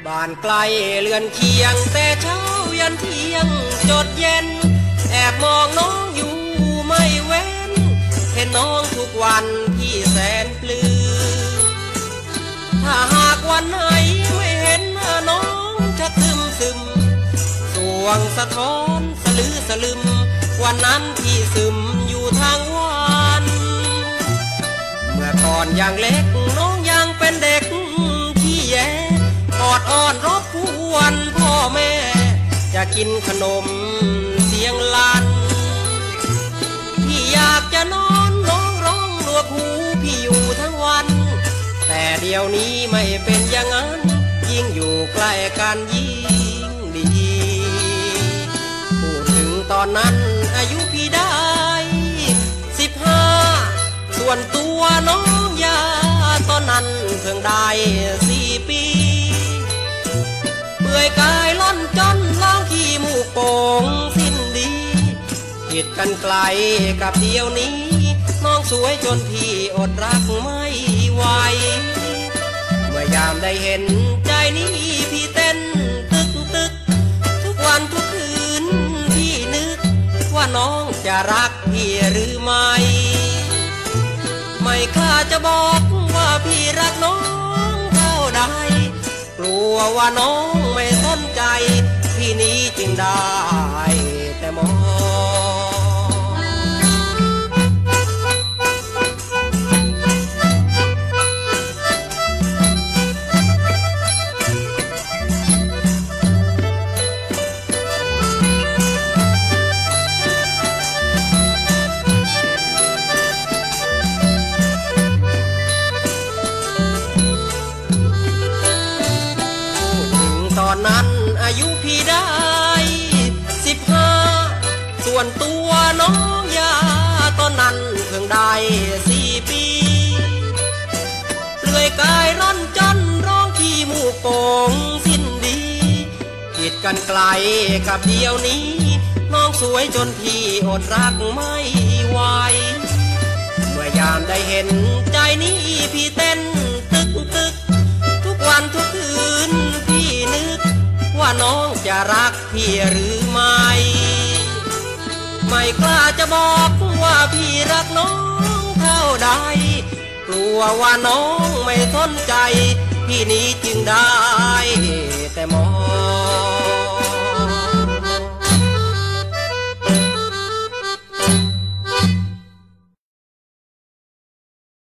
บ้านไกลเรือนเคียงแต่เช้ายันเที่ยงจดเย็นแอบมองน้องอยู่ไม่เว้นเห็นน้องทุกวันพี่แสนปลื้มถ้าหากวันไหนไม่เห็นน้องจะซึมสวงสะท้อนสลือสลึมวันนั้นพี่ซึมอยู่ทางวันเมื่อก่อนยังเล็กน้องยังเป็นเด็กที่แย่ออดอ้อนรบกวนพ่อแม่จะกินขนมเสียงลั่นพี่อยากจะนอนน้องร้องหนวกหูพี่อยู่ทั้งวันแต่เดี๋ยวนี้ไม่เป็นอย่างนั้นยิ่งอยู่ใกล้กันยิ่งดีพูดถึงตอนนั้นอายุพี่ได้15ส่วนตัวน้องยาตอนนั้นเพิ่งได้4 ปีเปื่อยกายล่อนจนล้างขี้มูกโป่งสิ้นดีผิดกันไกลกับเดียวนี้น้องสวยจนพี่อดรักไม่ไหวเมื่อยามได้เห็นใจนี้พี่เต้นตึกทุกวันทุกคืนพี่นึกว่าน้องจะรักพี่หรือไม่ไม่กล้าจะบอกว่าพี่รักน้องเท่าใดกลัวว่าน้องไม่สนใจพี่นี้จึงได้แต่มองตอนนั้นอายุพี่ได้15ส่วนตัวน้องยาตอนนั้นเพิ่งได้4 ปีเปลือยกายร่อนจนร้องขี้มูกโป่งสิ้นดีผิดกันไกลกับเดียวนี้น้องสวยจนพี่อดรักไม่ไหวเมื่อยามได้เห็นใจนี้พี่เต้นตึกทุกวันทุกคืนพี่นึกว่าน้องจะรักพี่หรือไม่กล้าจะบอกว่าพี่รักน้องเท่าใดกลัวว่าน้องไม่สนใจพี่นี้จึงได้แต่มอง